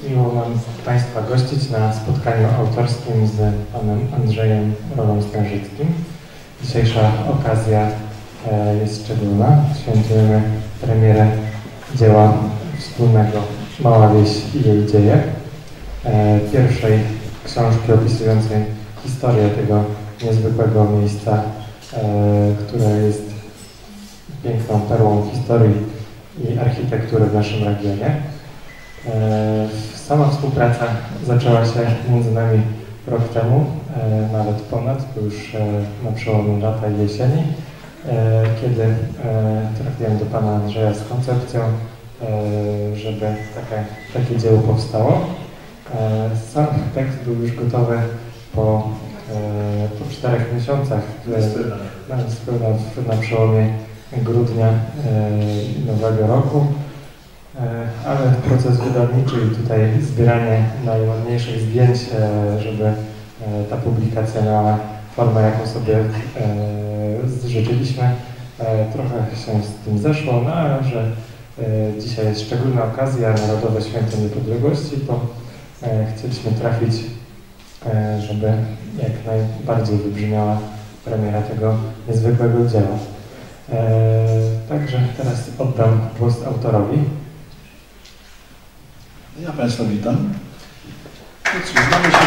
Miło nam Państwa gościć na spotkaniu autorskim z panem Andrzejem Rolą-Stężyckim. Dzisiejsza okazja jest szczególna. Świętujemy premierę dzieła wspólnego Mała wieś i jej dzieje. Pierwszej książki opisującej historię tego niezwykłego miejsca, które jest piękną perłą historii i architektury w naszym regionie. Sama współpraca zaczęła się między nami rok temu, nawet ponad, bo już na przełomie lata i jesieni, kiedy trafiłem do pana Andrzeja z koncepcją, żeby takie dzieło powstało. Sam tekst był już gotowy po 4 miesiącach, na przełomie grudnia nowego roku. Ale proces wydawniczy i tutaj zbieranie najładniejszych zdjęć, żeby ta publikacja miała formę, jaką sobie życzyliśmy, trochę się z tym zeszło, no ale że dzisiaj jest szczególna okazja, Narodowe Święto Niepodległości, to chcieliśmy trafić, żeby jak najbardziej wybrzmiała premiera tego niezwykłego dzieła. Także teraz oddam głos autorowi. Ja Państwa witam. No cóż, znamy się.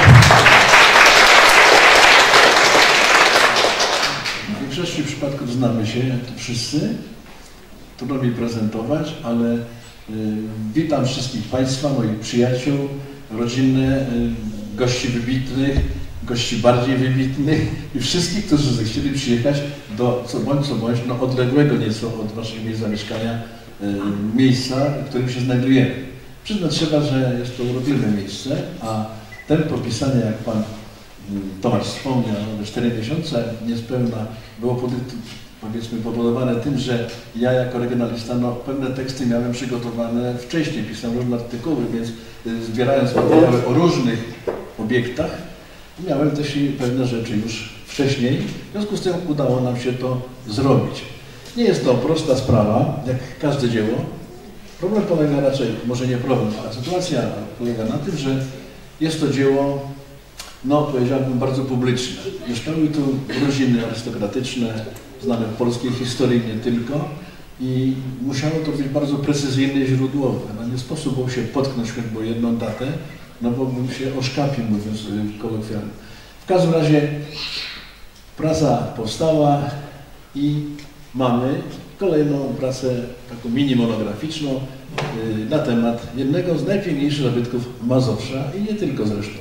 W większości przypadków znamy się, jak to wszyscy. Trudno mi prezentować, ale witam wszystkich Państwa, moich przyjaciół, rodzinę, gości wybitnych, gości bardziej wybitnych i wszystkich, którzy zechcieli przyjechać do co bądź no, odległego nieco od Waszych miejsc zamieszkania miejsca, w którym się znajdujemy. Przyznać trzeba, że jest to urokliwe miejsce, a tempo pisania, jak Pan Tomasz wspomniał, 4 miesiące niespełna było powiedzmy powodowane tym, że ja jako regionalista pewne teksty miałem przygotowane wcześniej, pisałem różne artykuły, więc zbierając materiały o różnych obiektach, miałem też i pewne rzeczy już wcześniej, w związku z tym udało nam się to zrobić. Nie jest to prosta sprawa, jak każde dzieło. Problem polega raczej, może nie problem, ale sytuacja polega na tym, że jest to dzieło, no powiedziałbym, bardzo publiczne. Mieszkały tu rodziny arystokratyczne, znane w polskiej historii nie tylko i musiało to być bardzo precyzyjne i źródłowe. No nie sposób było się potknąć choćby jedną datę, no bo bym się oszkapił, mówiąc kolokwialnie. W każdym razie praca powstała i mamy kolejną pracę, taką mini monograficzną na temat jednego z najpiękniejszych zabytków Mazowsza i nie tylko zresztą.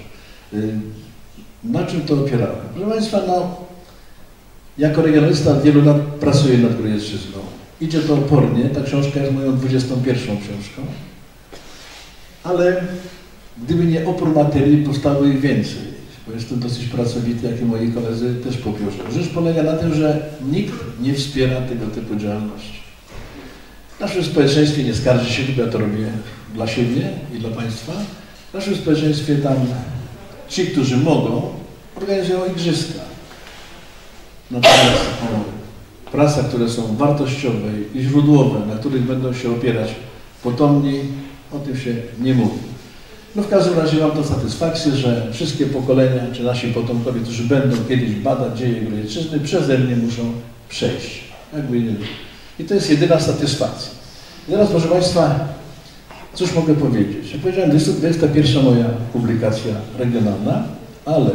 Na czym to opierałem? Proszę Państwa, no, jako regionalista od wielu lat pracuję nad Grójecczyzną. Idzie to opornie, ta książka jest moją 21. książką, ale gdyby nie opór materii, powstało ich więcej. Bo jestem dosyć pracowity, jak i moi koledzy też po piórze. Rzecz polega na tym, że nikt nie wspiera tego typu działalności. W naszym społeczeństwie nie skarży się, tylko ja to robię dla siebie i dla Państwa. W naszym społeczeństwie tam ci, którzy mogą, organizują igrzyska. Natomiast prace, które są wartościowe i źródłowe, na których będą się opierać potomni, o tym się nie mówi. No w każdym razie mam to satysfakcję, że wszystkie pokolenia, czy nasi potomkowie, którzy będą kiedyś badać dzieje Grójecczyzny, przeze mnie muszą przejść. Jakby nie. I to jest jedyna satysfakcja. I teraz, proszę Państwa, cóż mogę powiedzieć? Jak powiedziałem, 21. moja publikacja regionalna, ale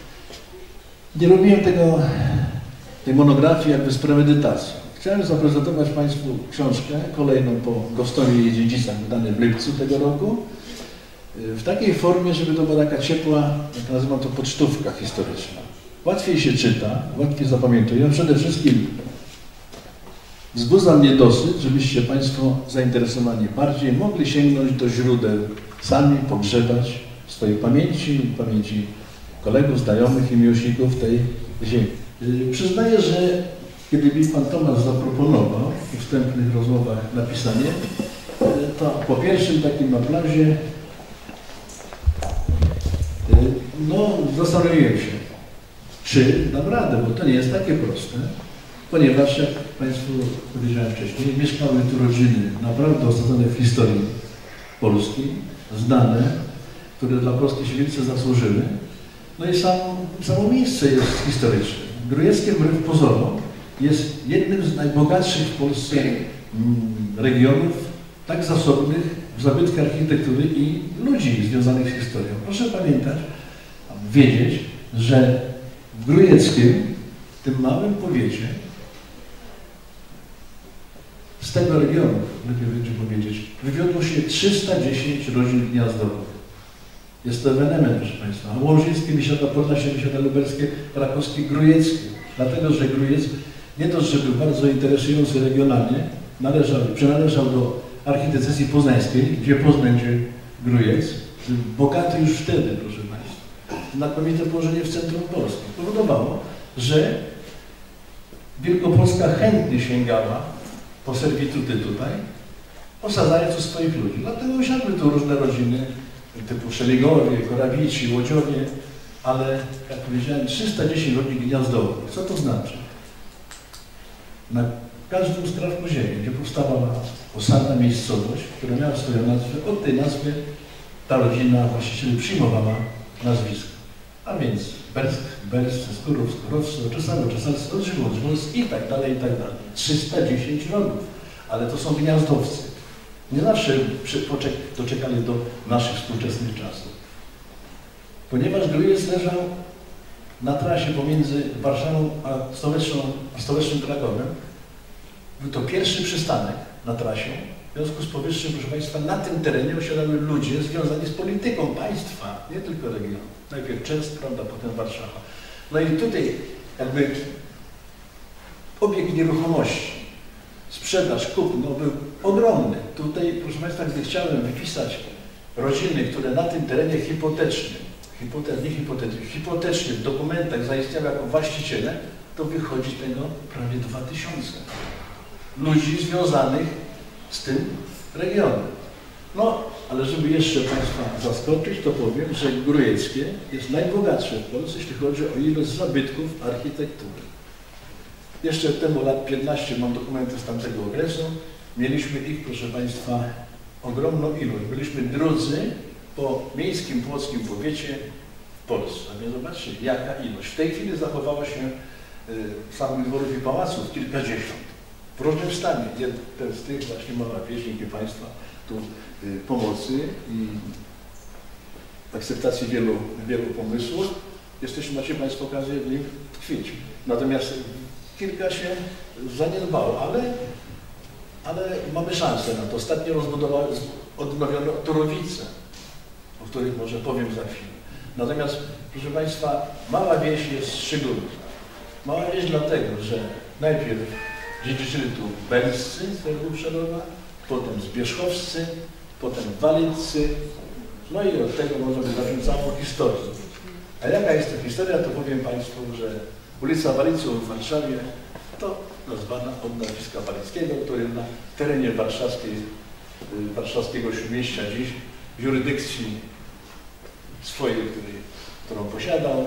nie robiłem tej monografii jakby z premedytacją. Chciałem zaprezentować Państwu książkę kolejną po Gostowie i jej dziedzicach, wydanej w lipcu tego roku, w takiej formie, żeby to była taka ciepła, jak nazywam to, pocztówka historyczna. Łatwiej się czyta, łatwiej zapamiętuje, a przede wszystkim wzbudza mnie dosyć, żebyście Państwo zainteresowani bardziej mogli sięgnąć do źródeł, sami pogrzebać w swojej pamięci, pamięci kolegów, znajomych i miłośników tej ziemi. Przyznaję, że kiedy mi Pan Tomasz zaproponował w wstępnych rozmowach napisanie, to po pierwszym takim aplauzie no, zastanowiłem się, czy dam radę, bo to nie jest takie proste, ponieważ, jak Państwu powiedziałem wcześniej, mieszkały tu rodziny naprawdę osadzone w historii Polski, znane, które dla Polski się wielce zasłużyły. No i samo miejsce jest historyczne. Grójeckie wbrew pozorom jest jednym z najbogatszych w Polsce regionów, tak zasobnych w zabytki architektury i ludzi związanych z historią. Proszę pamiętać, wiedzieć, że w Grójeckiem, w tym małym powiecie, z tego regionu, lepiej będzie powiedzieć, wywiodło się 310 rodzin gniazdowych. Jest to ewenement, proszę Państwa. Łożyńskie, Biesiada Podlasie, Biesiada Lubelskie, Krakowskie, Grójeckie. Dlatego, że Grójec nie dość, że był bardzo interesujący regionalnie, przynależał do architekcji poznańskiej, gdzie Poznań, gdzie Grójec, bogaty już wtedy, proszę Państwa. Znakomite położenie w centrum Polski. Powodowało, że Wielkopolska chętnie sięgała po servituty tutaj, osadzając tu swoich ludzi. Dlatego usiadły tu różne rodziny, typu Szeligowie, Korawici, Łodziowie, ale jak powiedziałem, 310 rodzin gniazdowych. Co to znaczy? Na każdym skrawku ziemi, gdzie powstawała osadna miejscowość, która miała swoją nazwę, od tej nazwy ta rodzina właścicieli przyjmowała nazwisko. A więc Bersk, Berscy, Skórów, Skórowcy, Oczesały, Czesalscy, Odrzymów, Odrzymowscy i tak dalej, i tak dalej. 310 rodów, ale to są gniazdowcy. Nie zawsze doczekali do naszych współczesnych czasów. Ponieważ Grójec leżał na trasie pomiędzy Warszawą a stołecznym Krakowem, był to pierwszy przystanek na trasie. W związku z powyższym, proszę Państwa, na tym terenie osiadały ludzie związani z polityką państwa, nie tylko regionu. Najpierw Częst, prawda, potem Warszawa. No i tutaj jakby obieg nieruchomości, sprzedaż, kupno był ogromny. Tutaj, proszę Państwa, gdy chciałem wypisać rodziny, które na tym terenie hipotecznie w dokumentach zaistniały jako właściciele, to wychodzi tego prawie 2000 ludzi związanych z tym regionem. No, ale żeby jeszcze Państwa zaskoczyć, to powiem, że Grójeckie jest najbogatsze w Polsce, jeśli chodzi o ilość zabytków architektury. Jeszcze temu lat 15 mam dokumenty z tamtego okresu. Mieliśmy ich, proszę Państwa, ogromną ilość. Byliśmy drudzy po miejskim płockim powiecie w Polsce. A więc zobaczcie, jaka ilość. W tej chwili zachowała się samych dworów i pałaców kilkadziesiąt. W różnym stanie. Jeden z tych właśnie mała wieś, dzięki Państwa tu pomocy i akceptacji wielu pomysłów. Macie Państwo okazję w nich tkwić. Natomiast kilka się zaniedbało, ale mamy szansę na to. Ostatnio odnowiono Turowice, o których może powiem za chwilę. Natomiast, proszę Państwa, mała wieś jest szczególna. Mała wieś dlatego, że najpierw dziedziczyli tu Belscy z terenu Przerowa, potem Zbierzchowscy, potem Waliccy, no i od tego można by zacząć całą historię. A jaka jest ta historia, to powiem Państwu, że ulica Waliców w Warszawie to nazwana od nazwiska Walickiego, który na terenie warszawskiego Śródmieścia dziś w jurydykcji swojej, którą posiadał,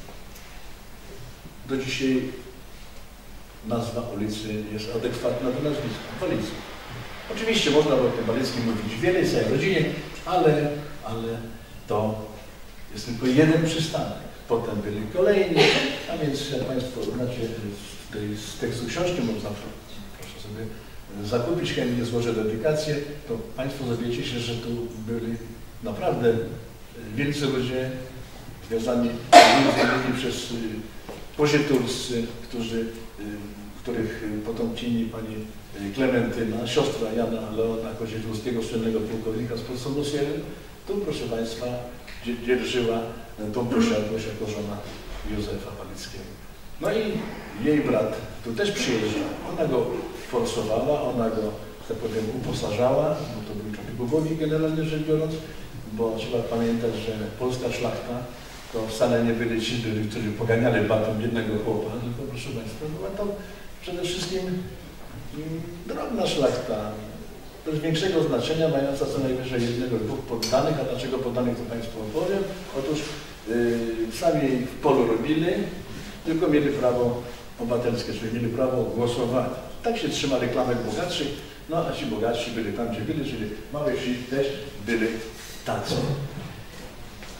do dzisiaj nazwa ulicy jest adekwatna do nazwiska Waliców. Oczywiście można o tym Walickim mówić wiele, całej rodzinie, ale to jest tylko jeden przystanek. Potem byli kolejni, a więc jak Państwo znacie z tekstu książki, można proszę sobie zakupić, chętnie złożę dedykację, to Państwo dowiecie się, że tu byli naprawdę wielcy ludzie związani m.in. przez Pozietulscy, których potomkini pani Klementyna, siostra Jana Leona Kozietulskiego, słynnego pułkownika z Podsolosierem, tu proszę Państwa dzierżyła tą posiadłość jako żona Józefa Walickiego. No i jej brat tu też przyjeżdżał. Ona go forsowała, ona go, tak powiem, uposażała, bo to był człowiek ubogi generalnie rzecz biorąc, bo trzeba pamiętać, że polska szlachta to wcale nie byli ci, którzy poganiali batem jednego chłopa, tylko proszę Państwa, była to przede wszystkim drobna szlachta, bez większego znaczenia, mająca co najwyżej jednego lub dwóch poddanych. A dlaczego poddanych, to Państwu opowiem. Otóż sami w polu robili, tylko mieli prawo obywatelskie, czyli mieli prawo głosowania. Tak się trzymali klamek bogatszych, no a ci bogatsi byli tam, gdzie byli, czyli małe wsi też byli tacy.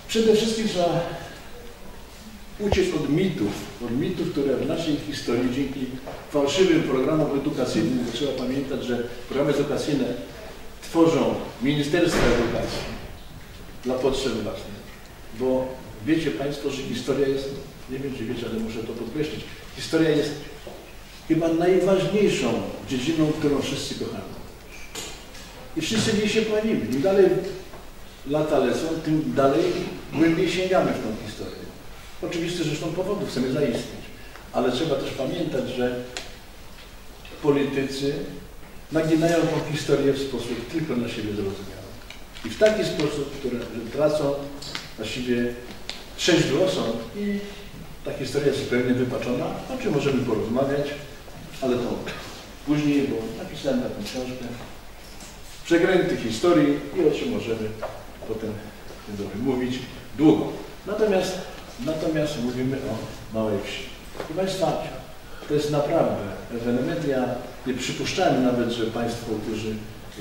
Przede wszystkim trzeba uciec od mitów, które w naszej historii dzięki fałszywym programom edukacyjnym, bo trzeba pamiętać, że programy edukacyjne tworzą Ministerstwo Edukacji dla potrzeb własnych, bo wiecie Państwo, że historia jest, nie wiem czy wiecie, ale muszę to podkreślić, historia jest chyba najważniejszą dziedziną, którą wszyscy kochamy. I wszyscy w niej się płynimy. Im dalej lata lecą, tym dalej głębiej sięgamy w tą historię. Oczywiście zresztą powodów chcemy zaistnieć, ale trzeba też pamiętać, że politycy naginają tą historię w sposób tylko dla siebie zrozumiały. I w taki sposób, że tracą właściwie trzeźwy osąd i ta historia jest zupełnie wypaczona, o czym możemy porozmawiać, ale to później, bo napisałem taką książkę Przekręty historii i o czym możemy potem mówić długo. Natomiast mówimy o małej wsi. Proszę Państwa, to jest naprawdę ewenement. Ja nie przypuszczałem nawet, że Państwo, którzy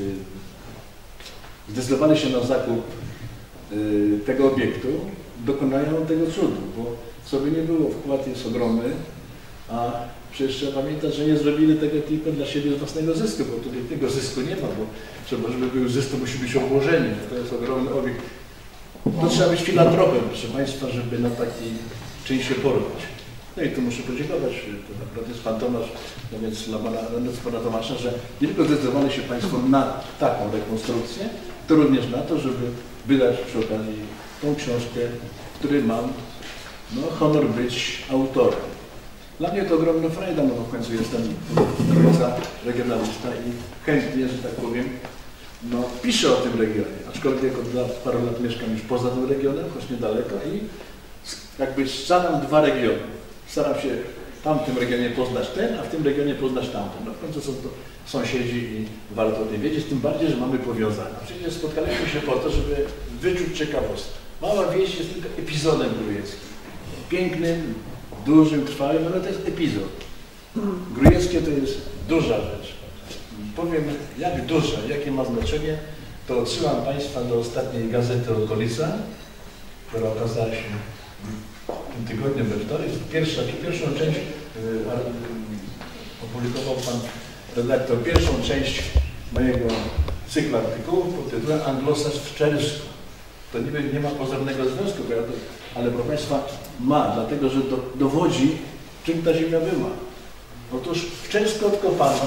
zdecydowali się na zakup tego obiektu, dokonają tego cudu, bo co by nie było, wkład jest ogromny, a przecież trzeba pamiętać, że nie zrobili tego tylko dla siebie z własnego zysku, bo tutaj tego zysku nie ma, bo trzeba, żeby był zysk, to musi być obłożenie, to jest ogromny obiekt. To trzeba być filantropem, proszę Państwa, żeby na taki czyn się porwać. No i tu muszę podziękować, to naprawdę jest Pan Tomasz, no więc dla Pana Tomasza, że nie tylko zdecydowali się Państwo na taką rekonstrukcję, to również na to, żeby wydać przy okazji tą książkę, której mam honor być autorem. Dla mnie to ogromna frajda, no bo w końcu jestem regionalista i chętnie, że tak powiem, piszę o tym regionie, aczkolwiek od paru lat mieszkam już poza tym regionem, choć niedaleko i jakby scalam dwa regiony. Staram się w tamtym regionie poznać ten, a w tym regionie poznać tamten. No w końcu są to sąsiedzi i warto o tym wiedzieć, tym bardziej, że mamy powiązania. Przecież spotkaliśmy się po to, żeby wyczuć ciekawostkę. Mała wieś jest tylko epizodem grujeckim. Pięknym, dużym, trwałym, ale to jest epizod. Grujeckie to jest duża rzecz. Powiem, jak duża, jakie ma znaczenie, to odsyłam Państwa do ostatniej gazety Okolica, która okazała się w tym tygodniu we wtorek. Pierwszą część opublikował Pan redaktor, pierwszą część mojego cyklu artykułów pod tytułem Anglosas w Czelsku. To niby nie ma pozornego związku, ale proszę Państwa ma, dlatego że dowodzi, czym ta ziemia była. Otóż w Czelsku odkopano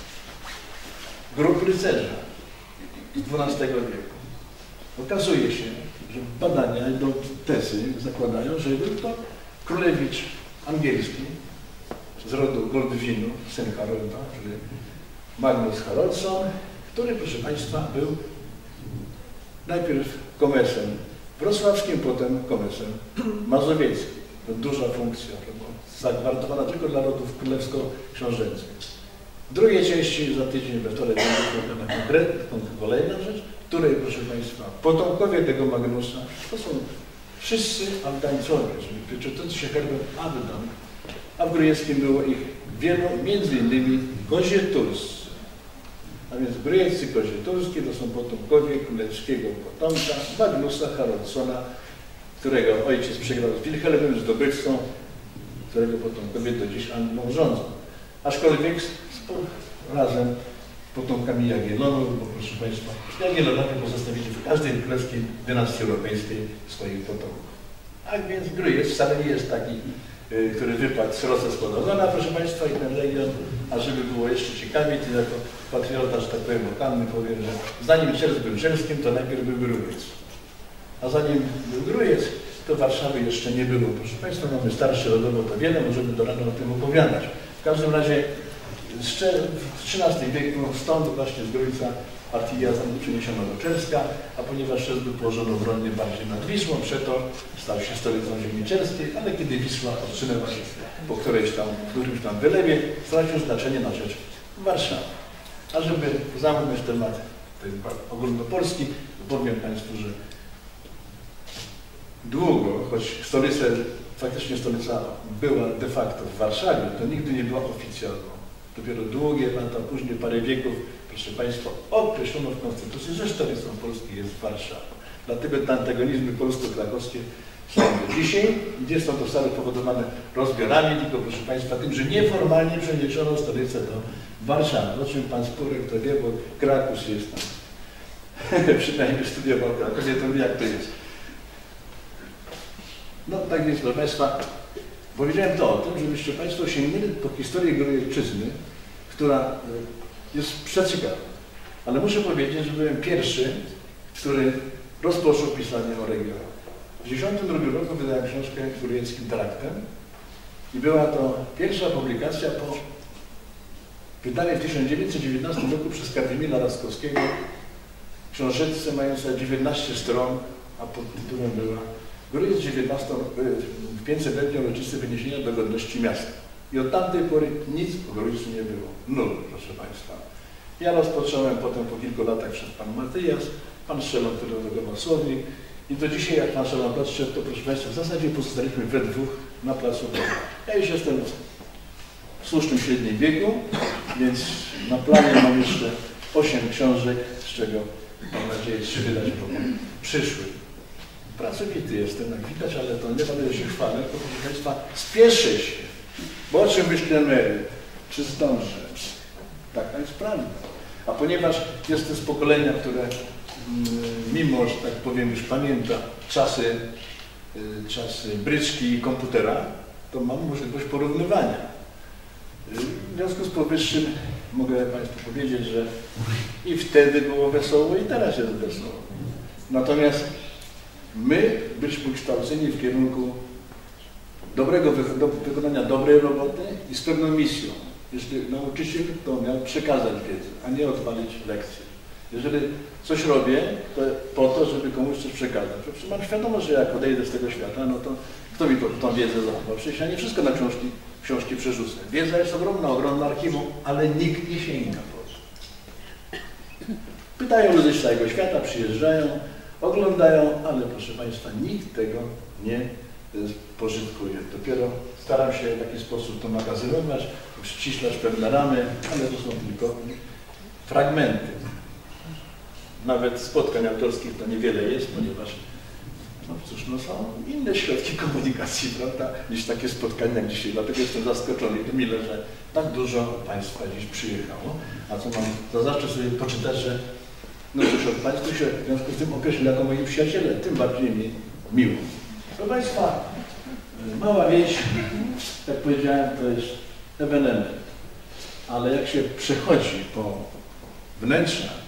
grób rycerza z XII wieku. Okazuje się, że badania i tezy zakładają, że był to królewicz angielski z rodu Goldwinu, syn Harolda, czyli Magnus Haroldsson, który, proszę Państwa, był najpierw komesem wrocławskim, potem komesem mazowieckim. To duża funkcja, zagwarantowana tylko dla rodów królewsko-książęcych. W drugiej części za tydzień we wtorek będzie na konkretną, kolejna rzecz, której, proszę Państwa, potomkowie tego Magnusa to są wszyscy Aldańcowie, czyli czytający się herbem Addan, a w Grujeckim było ich wielu, między innymi kozieturscy. A więc Grujeccy kozieturscy to są potomkowie królewskiego potomka Magnusa Haraldssona, którego ojciec przegrał z Wilhelmem, zdobywcą, którego potomkowie do dziś Anglią rządzą. Aczkolwiek razem potomkami Jagiellonów, bo proszę Państwa, Jagiellonowie pozostawili w każdej królewskiej dynastii europejskiej swoich potomków. A więc Grójec wcale nie jest taki, który wypadł z roce składowany, proszę Państwa, i ten region, a żeby było jeszcze ciekawiej, to jako patriota, że tak powiem, lokalny powiem, że zanim Czersk był Czelskim, to najpierw był Grójec. A zanim był Grójec, to Warszawy jeszcze nie było. Proszę Państwa, mamy starsze rodowo, to wiele, możemy do rana o tym opowiadać. W każdym razie w XIII wieku stąd właśnie z Grójca artyleria przeniesiono do Czerska, a ponieważ Czersk był położony obronnie bardziej nad Wisłą, przeto stał się stolicą ziemi czerskiej, ale kiedy Wisła odsunęła się po którymś tam wylewie, stracił znaczenie na rzecz Warszawy. A żeby zamknąć temat ten ogólnopolski, powiem Państwu, że długo, choć faktycznie stolica była de facto w Warszawie, to nigdy nie była oficjalną. Dopiero długie lata, później parę wieków, proszę Państwa, określono w Konstytucji, że stolicą Polski jest Warszawa. Dlatego te antagonizmy polsko-krakowskie są do dzisiaj. Nie są to wcale powodowane rozbiorami, tylko proszę Państwa tym, że nieformalnie przeniesiono stolicę do Warszawy, o czym Pan Spurek to wie, bo Kraków jest tam. Przynajmniej studiował Kraków, nie to wie, jak to jest. No tak jest, proszę Państwa. Powiedziałem to o tym, żebyście Państwo sięgnęli po historię Grojewszczyzny, która jest przeciekawa. Ale muszę powiedzieć, że byłem pierwszy, który rozpoczął pisanie o regionach. W 1992 roku wydałem książkę Grujeckim Traktem i była to pierwsza publikacja po wydanej w 1919 roku przez Kazimierza Laskowskiego książeczce mająca 19 stron, a pod tytułem była Grójec 500-letnią rocznicę wyniesienia do godności miasta. I od tamtej pory nic o Grójcu nie było. Nul, proszę Państwa. Ja rozpocząłem potem po kilku latach przez pan Matyjas, pan Szelon, który odgrywał słownik. I do dzisiaj, jak pan Szelon patrzy, to proszę Państwa, w zasadzie pozostaliśmy we dwóch na placu. Ja już jestem w słusznym średnim wieku, więc na planie mam jeszcze 8 książek, z czego mam nadzieję 3 wydać w roku przyszłym. Pracowity jestem, jak widać, ale to nie będę się chwalę, tylko proszę Państwa, spieszę się, bo o czym myślę Mary? Czy zdążę? Taka jest prawda. A ponieważ jestem z pokolenia, które mimo, że tak powiem, już pamięta czasy bryczki i komputera, to mam możliwość porównywania. W związku z powyższym mogę Państwu powiedzieć, że i wtedy było wesoło, i teraz jest wesoło. Natomiast my byliśmy kształceni w kierunku wykonania dobrej roboty i z pewną misją. Jeśli nauczyciel, to miał przekazać wiedzę, a nie odwalić lekcję. Jeżeli coś robię, to po to, żeby komuś coś przekazać. Przecież mam świadomość, że jak odejdę z tego świata, no to kto mi tą wiedzę zachował? Przecież ja nie wszystko na książki przerzucę. Wiedza jest ogromna archiwum, ale nikt nie sięga po to. Pytają ludzie z całego świata, przyjeżdżają, oglądają, ale proszę Państwa, nikt tego nie pożytkuje. Dopiero staram się w jakiś sposób to magazynować, ściślać pewne ramy, ale to są tylko fragmenty. Nawet spotkań autorskich to niewiele jest, ponieważ no cóż, no są inne środki komunikacji, prawda, niż takie spotkania jak dzisiaj. Dlatego jestem zaskoczony i to mile, że tak dużo Państwa dziś przyjechało. A co mam za zaszczyt sobie poczytać, że no cóż, od Państwa się w związku z tym określę jako moi przyjaciele, tym bardziej mi miło. Proszę Państwa, mała wieś, jak powiedziałem, to jest ewenement. Ale jak się przechodzi po wnętrzach,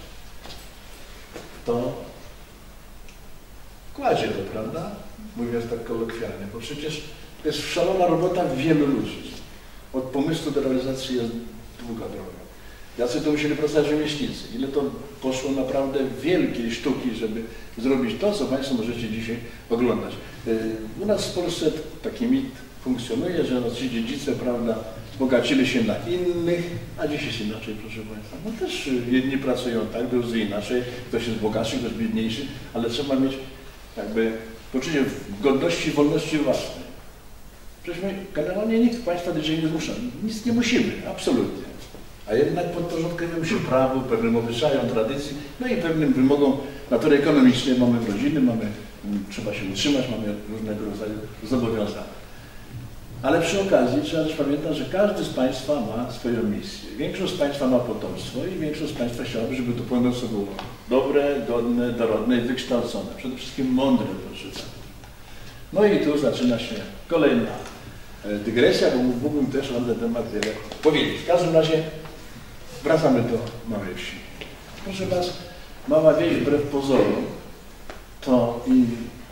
to kładzie to, prawda? Mówiąc tak kolokwialnie, bo przecież to jest szalona robota wielu ludzi. Od pomysłu do realizacji jest długa droga. Jacy to musieli pracować rzemieślnicy. Ile to poszło naprawdę wielkiej sztuki, żeby zrobić to, co Państwo możecie dzisiaj oglądać. U nas w Polsce taki mit funkcjonuje, że ci dziedzice, prawda, bogacili się na innych, a dziś jest inaczej, proszę Państwa. No też jedni pracują tak, drudzy inaczej, ktoś jest bogatszy, ktoś biedniejszy, ale trzeba mieć jakby poczucie godności i wolności własnej. Przecież my generalnie nikt Państwa do czego nie zmusza, nic nie musimy, absolutnie. A jednak podporządkujemy się prawu, pewnym obyczajom, tradycji, no i pewnym wymogom natury ekonomicznej. Mamy rodziny, trzeba się utrzymać, mamy różnego rodzaju zobowiązania. Ale przy okazji trzeba też pamiętać, że każdy z Państwa ma swoją misję. Większość z Państwa ma potomstwo i większość z Państwa chciałaby, żeby to potomstwo było dobre, godne, dorodne i wykształcone. Przede wszystkim mądre, proszę Państwa. No i tu zaczyna się kolejna dygresja, bo mógłbym też na ten temat wiele powiedzieć. W każdym razie wracamy do małej wsi. Proszę Was, mała wieś wbrew pozorom to i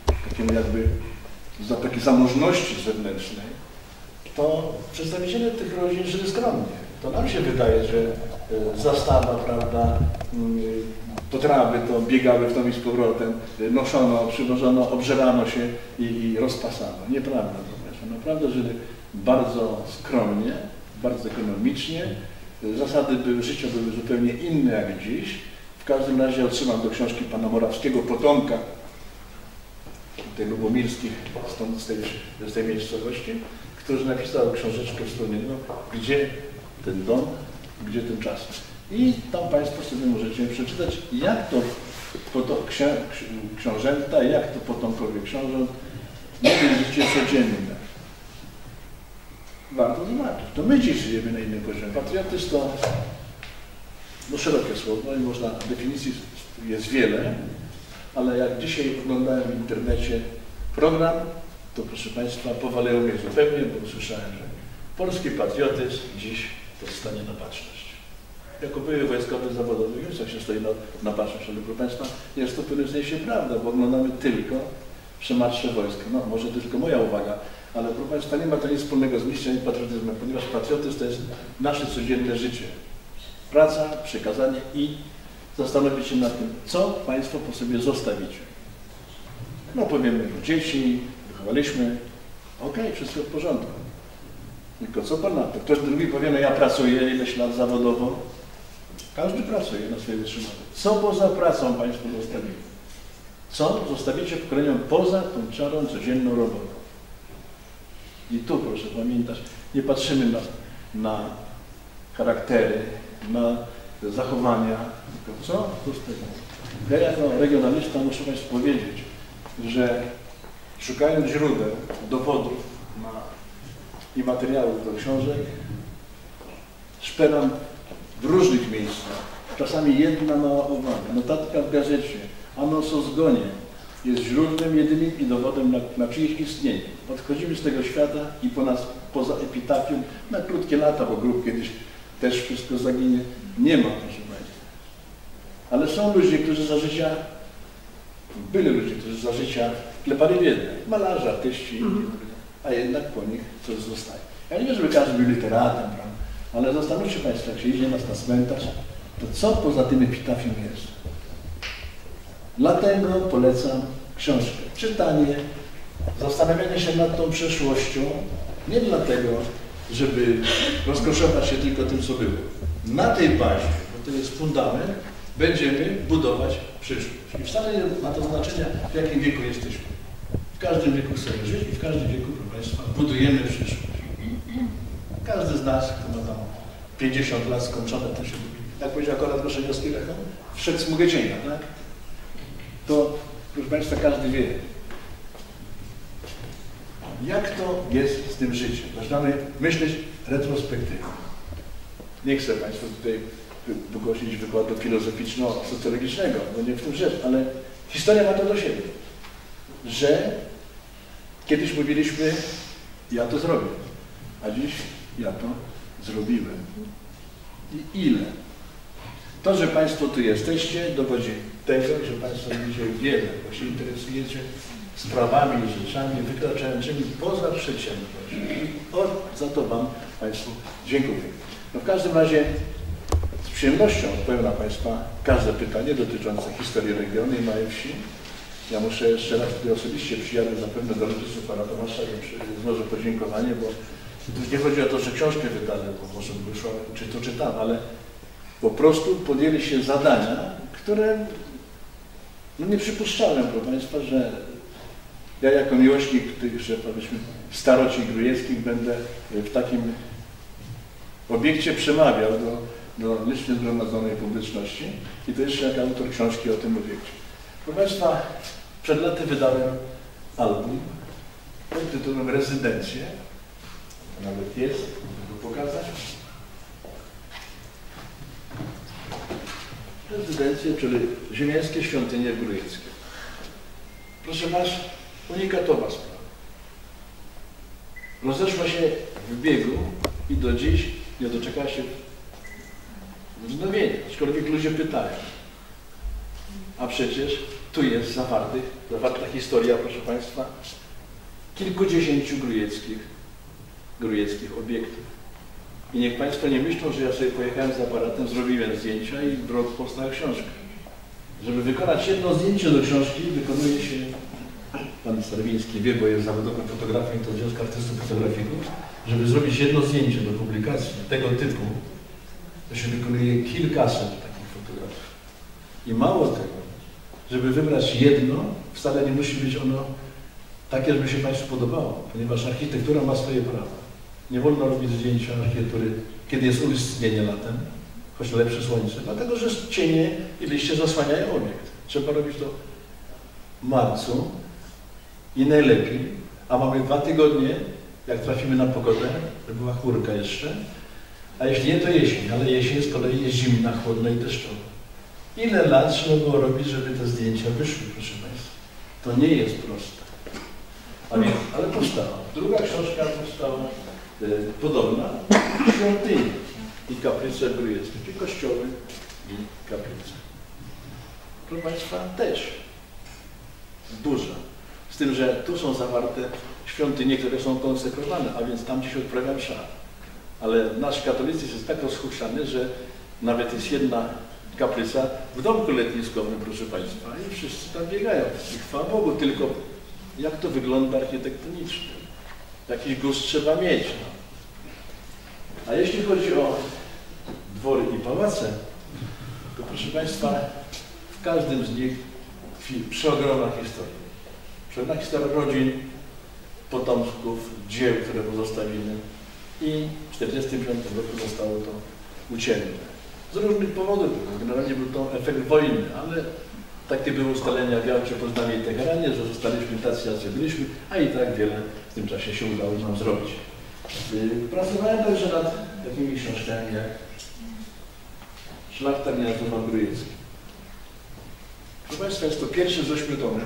takiej zamożności zewnętrznej, to przedstawiciele tych rodzin żyli skromnie. To nam się wydaje, że zastawa, prawda, potrawy to biegały w tą i z powrotem, noszono, przywożono, obżerano się i rozpasano. Nieprawda, to naprawdę żyli bardzo skromnie, bardzo ekonomicznie. Zasady życia były zupełnie inne jak dziś. W każdym razie otrzymam do książki pana Morawskiego, potomka tej lubomirskich, stąd z tej miejscowości, który napisał książeczkę wspólnego, gdzie ten dom, gdzie ten czas. I tam Państwo sobie możecie przeczytać, jak to książęta, jak to potomkowie książąt mieli życie codzienne. Warto zobaczyć. To my dziś żyjemy na innym poziomie. Patriotyzm to szerokie słowo i można, definicji jest wiele, ale jak dzisiaj oglądałem w internecie program, to proszę Państwa, powalało mnie zupełnie, bo usłyszałem, że polski patriotyzm dziś to stanie na baczność. Jako były wojskowy zawodowy, już jak się stoi na baczność, ale proszę Państwa, jest to w pewnym sensie prawda, bo oglądamy tylko przemarsze wojska. No, może to tylko moja uwaga, ale proszę Państwa, nie ma to nic wspólnego z mistrem i patriotyzmem, ponieważ patriotyzm to jest nasze codzienne życie. Praca, przekazanie i zastanowić się nad tym, co Państwo po sobie zostawicie. No powiemy, że dzieci wychowaliśmy, okej, wszystko w porządku. Tylko co ponadto? Ktoś drugi powie, no ja pracuję ileś lat zawodowo. Każdy pracuje na swoje wytrzymanie. Co poza pracą Państwo zostawili? Co zostawicie pokoleniom poza tą czarą codzienną robotą? I tu proszę pamiętać, nie patrzymy na charaktery, na zachowania, tylko co zostawimy. Ja jako regionalista muszę Państwu powiedzieć, że szukając źródeł, dowodów i materiałów do książek, szperam w różnych miejscach. Czasami jedna mała uwaga, notatka w gazecie, anons o zgonie jest źródłem jedynym i dowodem na czyjeś istnienie. Odchodzimy z tego świata i poza epitafium na krótkie lata, bo grób kiedyś też wszystko zaginie. Nie ma, proszę Państwa. Ale są ludzie, którzy za życia, byli ludzie, którzy za życia klepali biedę. Malarze, artyści, a jednak po nich coś zostaje. Ja nie wiem, żeby każdy był literatem, prawda? Ale zastanówcie Państwo, jak się idzie nas na cmentarz, to co poza tym epitafium jest? Dlatego polecam książkę. Czytanie, zastanawianie się nad tą przeszłością, nie dlatego, żeby rozkoszować się tylko tym, co było. Na tej bazie, bo to jest fundament, będziemy budować przyszłość. I wcale nie ma to znaczenia, w jakim wieku jesteśmy. W każdym wieku chcemy żyć i w każdym wieku, proszę Państwa, budujemy przyszłość. Każdy z nas, kto ma tam 50 lat skończone, to się lubi. Jak powiedział akurat Goszeniowski Lechon, wszedł smugę cienia, tak? To, proszę Państwa, każdy wie, jak to jest z tym życiem. Zaczynamy myśleć retrospektywnie. Nie chcę Państwu tutaj wygłosić wykładu filozoficzno-socjologicznego, bo nie w tym rzecz, ale historia ma to do siebie, że kiedyś mówiliśmy, ja to zrobię, a dziś ja to zrobiłem. I ile? To, że Państwo tu jesteście, dowodzi tego, że Państwo widzicie wiele, bo się interesujecie sprawami i rzeczami wykraczającymi poza przeciętność. I za to Wam Państwu dziękuję. No w każdym razie z przyjemnością odpowiem na Państwa każde pytanie dotyczące historii regionu i małej wsi. Ja muszę jeszcze raz tutaj osobiście przyjadę zapewne do rodziców pana Tomasza i złożę podziękowanie, bo tu nie chodzi o to, że książkę wydali, bo może by wyszła, czy to czytam, ale po prostu podjęli się zadania, które no nie przypuszczałem, proszę Państwa, że ja jako miłośnik tychże, powiedzmy, staroci grujewskich będę w takim obiekcie przemawiał do licznie zgromadzonej publiczności i to jeszcze jako autor książki o tym obiekcie. Proszę Państwa, przed laty wydałem album pod tytułem Rezydencje. To nawet jest, mogę go pokazać. Rezydencje, czyli ziemiańskie świątynie grujeckie. Proszę Was, unikatowa sprawa. Rozeszła się w biegu i do dziś nie doczekała się wznowienia, aczkolwiek ludzie pytają. A przecież tu jest zawarta historia, proszę Państwa, kilkudziesięciu grujieckich obiektów. I niech Państwo nie myślą, że ja sobie pojechałem z aparatem, zrobiłem zdjęcia i w rok powstała książka. Żeby wykonać jedno zdjęcie do książki, wykonuje się, pan Starwiński wie, bo jest zawodowym fotografem i to Związku Artystów Fotografików, żeby zrobić jedno zdjęcie do publikacji tego typu, to się wykonuje kilkaset takich fotografii. I mało tego, żeby wybrać jedno, wcale nie musi być ono takie, żeby się Państwu podobało, ponieważ architektura ma swoje prawa. Nie wolno robić zdjęcia architektury, kiedy jest uistnienie latem, choć lepsze słońce, dlatego że cienie i liście zasłaniają obiekt. Trzeba robić to w marcu i najlepiej, a mamy 2 tygodnie, jak trafimy na pogodę, to była chmurka jeszcze, a jeśli nie, to jesień, ale jesień z kolei jest zimna, chłodna i deszczowa. Ile lat trzeba było robić, żeby te zdjęcia wyszły, proszę Państwa? To nie jest proste. Ale powstała. Druga książka powstała podobna, świątynie i kaplice grujeckie, czyli kościoły i kaplice. Proszę Państwa, też duża. Z tym, że tu są zawarte świątynie, które są konsekrowane, a więc tam gdzieś odprawia msza. Ale nasz katolicyzm jest tak rozhuśtany, że nawet jest jedna kaplica w domku letniskowym, proszę Państwa, i wszyscy tam biegają. I chwała Bogu, tylko jak to wygląda architektonicznie? Jakiś gust trzeba mieć. No. A jeśli chodzi o dwory i pałace, to proszę Państwa, w każdym z nich tkwi przeogromna historia. Przeogromna historia rodzin, potomków, dzieł, które pozostawimy. I w 1945 roku zostało to ucięte. Z różnych powodów. Generalnie był to efekt wojny, ale takie były ustalenia wiarcze w Poznaniu i Teheranie, że zostaliśmy tacy, jacy byliśmy, a i tak wiele w tym czasie się udało nam zrobić. Pracowałem także nad takimi książkami jak Szlachta Miniaturna Grujecka. Proszę Państwa, jest to pierwszy z 8 tomów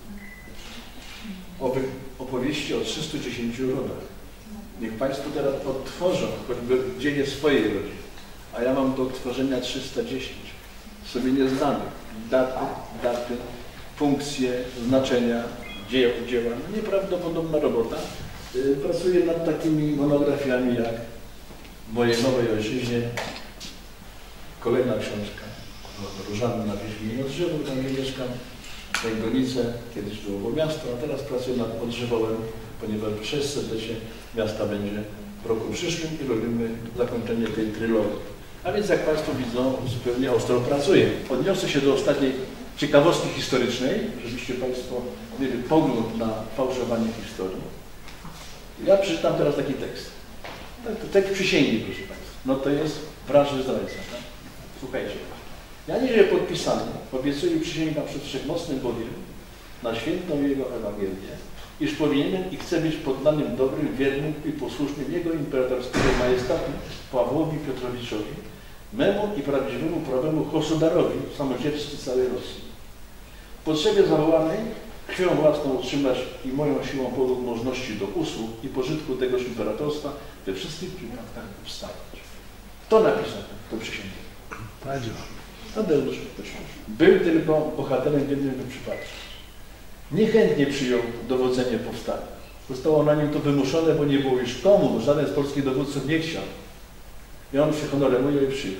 opowieści o 310 rodach. Niech Państwo teraz odtworzą choćby dzieje swojej rodziny, a ja mam do odtworzenia 310, sobie nieznanych, daty, funkcje, znaczenia, dzieła. Nieprawdopodobna robota. Pracuję nad takimi monografiami jak w mojej nowej ojczyźnie, kolejna książka, Różanna na Wieźminie Odrzewu, tam nie mieszkam, Gonice, kiedyś było miasto, a teraz pracuję nad Odrzewowem, ponieważ 600-lecie miasta będzie w roku przyszłym i robimy zakończenie tej trylogii. A więc jak Państwo widzą, zupełnie ostro pracuję. Odniosę się do ostatniej ciekawostki historycznej, żebyście Państwo mieli pogląd na fałszowanie historii. Ja przeczytam teraz taki tekst. Tekst przysięgi, proszę Państwa. No to jest wrażny zdrajca. Tak? Słuchajcie. Ja niżej podpisany obiecuję i przysięgam przed Wszechmocnym Bogiem na świętą Jego Ewangelię, iż powinienem i chcę być poddanym dobrym, wiernym i posłusznym Jego imperatorskiego majestatu Pawłowi Piotrowiczowi, memu i prawdziwemu prawemu hosudarowi samodzielstwie całej Rosji. W potrzebie zawołanej krwią własną utrzymać i moją siłą podług możności do usług i pożytku tegoż imperatorstwa we wszystkich przypadkach powstawać. Kto napisał tę przysięgę? Tadeusz był tylko bohaterem w jednym przypadku. Niechętnie przyjął dowodzenie powstania. Zostało na nim to wymuszone, bo nie było już komu, bo żaden z polskich dowódców nie chciał. I on się honoruje i przyjął.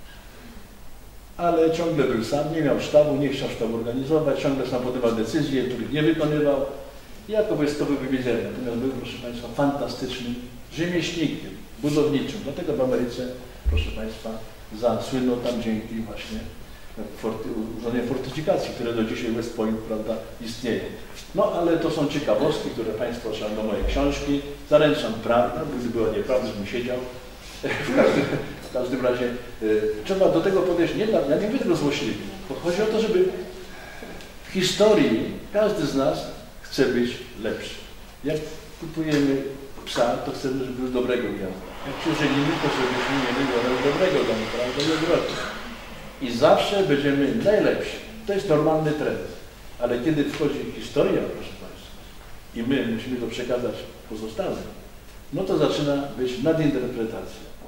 Ale ciągle był sam, nie miał sztabu, nie chciał sztabu organizować, ciągle sam podejmował decyzje, których nie wykonywał. I jako wojskowy wywiedziony. Natomiast był, proszę Państwa, fantastycznym rzemieślnikiem, budowniczym. Dlatego w Ameryce, proszę Państwa, zasłynął tam dzięki właśnie urządzeniu fortyfikacji, które do dzisiaj West Point, prawda, istnieje. No ale to są ciekawostki, które Państwo trzeba do mojej książki. Zaręczam prawdę, gdyby była nieprawda, żebym siedział. W każdym razie trzeba do tego podejść, ja nie mówię tego złośliwie. Chodzi o to, żeby w historii każdy z nas chce być lepszy. Jak kupujemy psa, to chcemy, żeby był dobrego gniazda. Jak się żenimy, to żebyśmy mieli dobrego domu, prawda, i odwrotnie. I zawsze będziemy najlepsi. To jest normalny trend. Ale kiedy wchodzi historia, proszę Państwa, i my musimy to przekazać pozostałym, no to zaczyna być nadinterpretacja.